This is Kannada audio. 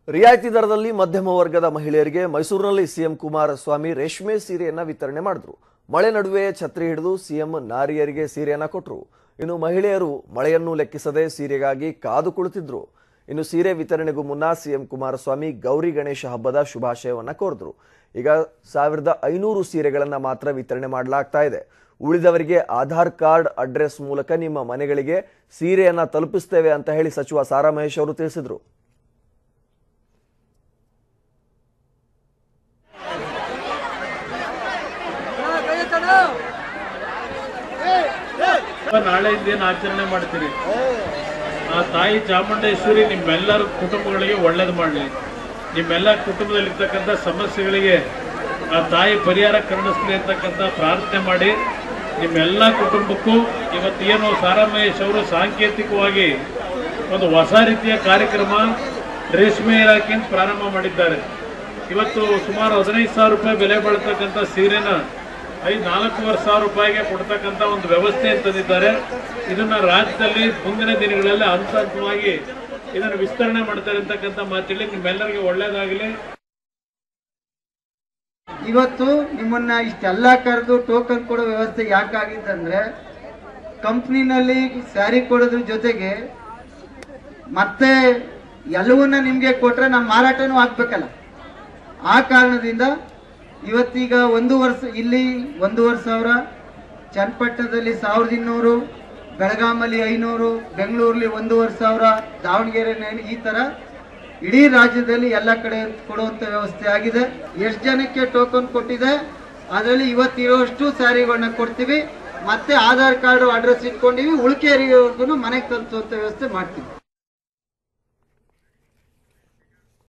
ರಿಯಾಯಿತಿ ದರದಲ್ಲಿ ಮಧ್ಯಮ ವರ್ಗದ ಮಹಿಳೆಯರಿಗೆ ಮೈಸೂರಿನಲ್ಲಿ ಸಿಎಂ ಕುಮಾರಸ್ವಾಮಿ ರೇಷ್ಮೆ ಸೀರೆಯನ್ನ ವಿತರಣೆ ಮಾಡಿದ್ರು. ಮಳೆ ನಡುವೆ ಛತ್ರಿ ಹಿಡಿದು ಸಿಎಂ ನಾರಿಯರಿಗೆ ಸೀರೆಯನ್ನ ಕೊಟ್ಟರು. ಇನ್ನು ಮಹಿಳೆಯರು ಮಳೆಯನ್ನು ಲೆಕ್ಕಿಸದೆ ಸೀರೆಗಾಗಿ ಕಾದು ಕುಳಿತಿದ್ರು. ಇನ್ನು ಸೀರೆ ವಿತರಣೆಗೂ ಮುನ್ನ ಸಿಎಂ ಕುಮಾರಸ್ವಾಮಿ ಗೌರಿ ಗಣೇಶ ಹಬ್ಬದ ಶುಭಾಶಯವನ್ನ ಕೋರಿದ್ರು. ಈಗ 1500 ಸೀರೆಗಳನ್ನ ಮಾತ್ರ ವಿತರಣೆ ಮಾಡಲಾಗ್ತಾ ಇದೆ. ಉಳಿದವರಿಗೆ ಆಧಾರ್ ಕಾರ್ಡ್ ಅಡ್ರೆಸ್ ಮೂಲಕ ನಿಮ್ಮ ಮನೆಗಳಿಗೆ ಸೀರೆಯನ್ನ ತಲುಪಿಸ್ತೇವೆ ಅಂತ ಹೇಳಿ ಸಚಿವ ಸಾರಾ ಮಹೇಶ್ ಅವರು ತಿಳಿಸಿದ್ರು. ನಾಳೆಯಿಂದ ಏನು ಆಚರಣೆ ಮಾಡ್ತೀರಿ, ಆ ತಾಯಿ ಚಾಮುಂಡೇಶ್ವರಿ ನಿಮ್ಮೆಲ್ಲರ ಕುಟುಂಬಗಳಿಗೆ ಒಳ್ಳೇದು ಮಾಡಲಿ. ನಿಮ್ಮೆಲ್ಲ ಕುಟುಂಬದಲ್ಲಿರ್ತಕ್ಕಂಥ ಸಮಸ್ಯೆಗಳಿಗೆ ಆ ತಾಯಿ ಪರಿಹಾರ ಕಂಡಿಸ್ಲಿ ಅಂತಕ್ಕಂಥ ಪ್ರಾರ್ಥನೆ ಮಾಡಿ ನಿಮ್ಮೆಲ್ಲ ಕುಟುಂಬಕ್ಕೂ ಇವತ್ತೇನು ಸಾರಾ ಮಹೇಶ್ ಅವರು ಸಾಂಕೇತಿಕವಾಗಿ ಒಂದು ಹೊಸ ರೀತಿಯ ಕಾರ್ಯಕ್ರಮ ರೇಷ್ಮೆ ಇಲಾಖೆಯಿಂದ ಪ್ರಾರಂಭ ಮಾಡಿದ್ದಾರೆ. ಇವತ್ತು ಸುಮಾರು 15,000 ರೂಪಾಯಿ ಬೆಲೆ ಬಾಳ್ತಕ್ಕಂಥ ಸೀರೆನ 4,500 ರೂಪಾಯಿಗೆ ಕೊಡ್ತಕ್ಕಂಥ ಒಂದು ವ್ಯವಸ್ಥೆ ತಂದಿದ್ದಾರೆ. ಇದನ್ನ ರಾಜ್ಯದಲ್ಲಿ ಮುಂದಿನ ದಿನಗಳಲ್ಲಿ ಹಂತ ಹಂತವಾಗಿ ಇದನ್ನು ವಿಸ್ತರಣೆ ಮಾಡ್ತಾರೆ ಅಂತಕ್ಕಂಥ ಮಾತಲ್ಲಿ ನಿಮ್ಮೆಲ್ಲರಿಗೆ ಒಳ್ಳೇದಾಗಲಿ. ಇವತ್ತು ನಿಮ್ಮನ್ನ ಇಷ್ಟೆಲ್ಲ ಕರೆದು ಟೋಕನ್ ಕೊಡೋ ವ್ಯವಸ್ಥೆ ಯಾಕಾಗಿತ್ತಂದ್ರೆ, ಕಂಪ್ನಿನಲ್ಲಿ ಸ್ಯಾರಿ ಕೊಡೋದ್ರ ಜೊತೆಗೆ ಮತ್ತೆ ಎಲ್ಲವನ್ನ ನಿಮ್ಗೆ ಕೊಟ್ರೆ ನಮ್ಮ ಮಾರಾಟನೂ ಆಗ್ಬೇಕಲ್ಲ. ಆ ಕಾರಣದಿಂದ ಇವತ್ತೀಗ 1 ವರ್ಷ ಇಲ್ಲಿ 1,500, ಚನ್ನಪಟ್ಟಣದಲ್ಲಿ 1,200, ಬೆಳಗಾಮಲ್ಲಿ 500, ಬೆಂಗಳೂರಲ್ಲಿ 1,500, ದಾವಣಗೆರೆ, ಈ ತರ ಇಡೀ ರಾಜ್ಯದಲ್ಲಿ ಎಲ್ಲ ಕಡೆ ಕೊಡುವಂತ ವ್ಯವಸ್ಥೆ ಆಗಿದೆ. ಎಷ್ಟು ಜನಕ್ಕೆ ಟೋಕನ್ ಕೊಟ್ಟಿದೆ ಅದರಲ್ಲಿ ಇವತ್ತಿರೋಷ್ಟು ಸ್ಯಾರಿಗಳನ್ನ ಕೊಡ್ತೀವಿ. ಮತ್ತೆ ಆಧಾರ್ ಕಾರ್ಡ್ ಅಡ್ರೆಸ್ ಇಟ್ಕೊಂಡಿವಿ. ಉಳಿಕೆಯವರಿಗೂ ಮನೆಗೆ ತಲುಪಿಸುವಂತ ವ್ಯವಸ್ಥೆ ಮಾಡ್ತೀವಿ.